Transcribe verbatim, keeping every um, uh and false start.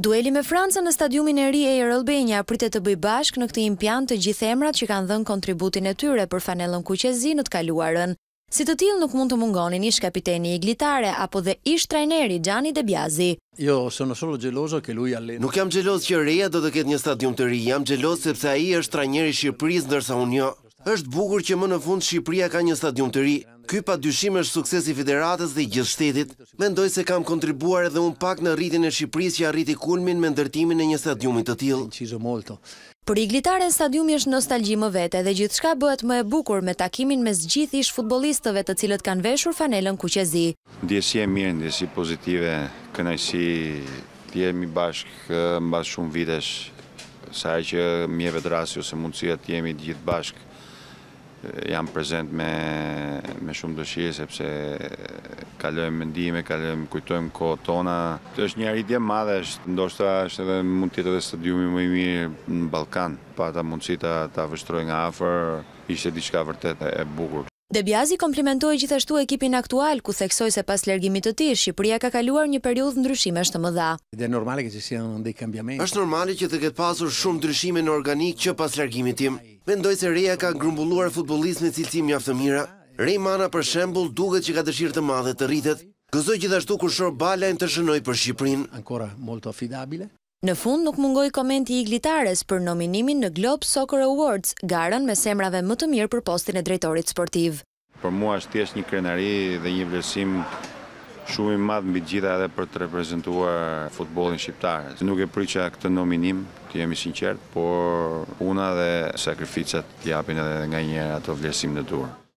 Dueli me Francën në stadiumin e ri Air Albania pritet të bëj bashkë në këtë impian të gjithë emrat që kanë dhënë kontributin e tyre për fanellën kuqezi në të kaluarën. Si të tillë nuk mund të mungonin ish kapiteni Iglitare apo dhe ish trajneri Gianni De Biasi. Io sono solo geloso che lui allena. Nuk jam xheloz që Reja do të ketë një stadium të ri, jam xheloz sepse ai është trajneri i Shqipërisë ndërsa unë jo. Është bukur që më në fund Shqipëria ka një stadium të ri. Ky pa dyshim është suksesi i federatës dhe i gjithë shtetit. Mendoj se kam kontribuar edhe unë pak në rritjen e Shqipërisë që arriti kulmin me ndërtimin e një stadiumi të tillë. Për Iglitare stadiumi është nostalgji më vete dhe gjithçka bëhet më e bukur me takimin mes gjithë ish futbollistëve të cilët kanë veshur fanelën kuqezi. Ndjesie mirë, ndjesi pozitive, kënaqësi, të jemi bashkë mbas shumë vitesh, sa që më jepet rasti ose mundësia të jemi të gjithë bashkë. Jam prezent me, me shumë dëshirë sepse kalojmë mendime, kalojmë, kujtojmë kohët tona. Të është një arritje madhe, është, ndoshta është edhe mund të jetë edhe stadiumi më i mirë në Ballkan. Pata mundësi ta, ta vështroj nga afër, ishte diçka vërtet e bukur. De Biasi komplimentoi gjithashtu ekipin aktual, ku theksoi se pas largimit të tij, Shqipëria ka kaluar një periudhë ndryshimesh të mëdha. Është normale që të ketë pasur shumë ndryshime në organik që pas largimit tim. Mendoj se Reja ka grumbulluar futbollistë me cilësi mjaft të mira. Rej Mana për shembull duket që ka dëshirë të madhe të rritet. Gëzoj gjithashtu kur shoh Balajn të shënoj për Shqipërinë. Ancora molto affidabile. Në fund nuk mungoi komenti i Iglitares për nominimin në Globe Soccer Awards, garën me semrave më të mirë për postin e drejtorit sportiv. Për mua është thjesht një krenari dhe një vlerësim shumë i madh mbi gjitha edhe për të reprezentuar futbollin shqiptar. Nuk e priça këtë nominim, të jemi sinqert, por puna dhe sakrificat japin edhe nga njëherë ato vlerësim të duhur.